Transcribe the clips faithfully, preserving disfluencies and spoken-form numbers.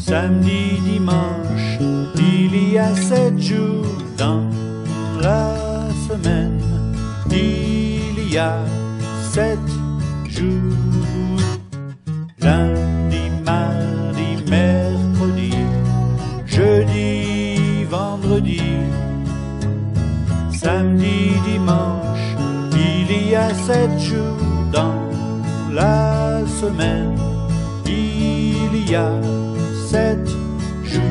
Samedi, dimanche, il y a sept jours dans la semaine. Il y a sept jours. Lundi, mardi, mercredi, jeudi, vendredi, samedi, dimanche. Il y a sept jours dans la semaine. Il y a sept jours.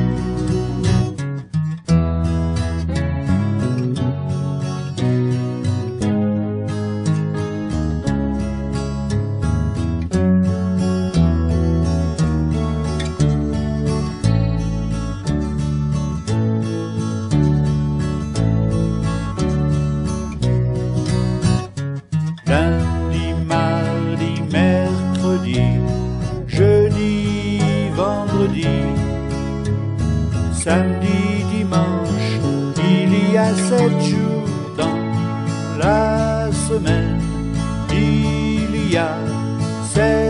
Lundi, mardi, mercredi, jeudi, vendredi, samedi, dimanche. Il y a sept jours dans la semaine. Il y a sept